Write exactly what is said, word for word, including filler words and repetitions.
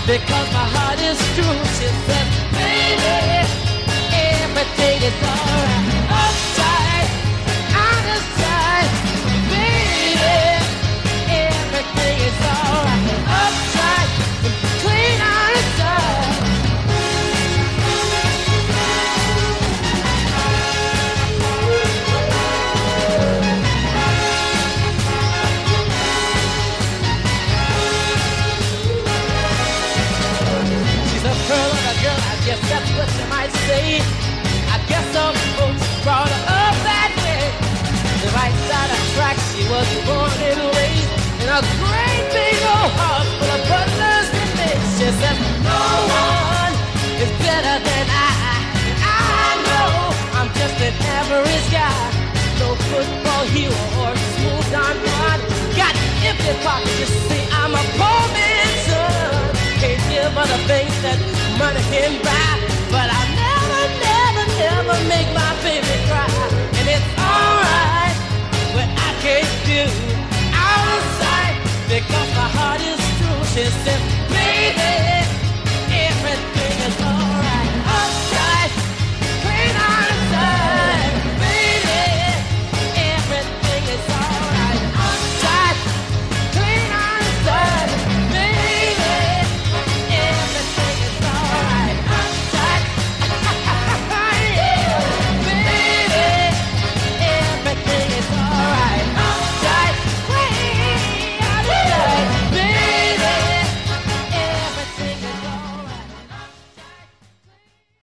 because my heart is true. She said, baby, everything is alright. Upside, out of sight, baby, everything is alright. Upside, clean out of sight. She's a pearl of a girl, I guess that's what you might say. I guess some folks brought her up that way. The right side of track, she was born and raised in a great big old house full of butlers and maids. She says, no one is better than I. I know I'm just an average guy. No football hero or smooth Don Juan. Got empty pockets, you see, I'm a poor man's son. Can't give her the things that money can buy.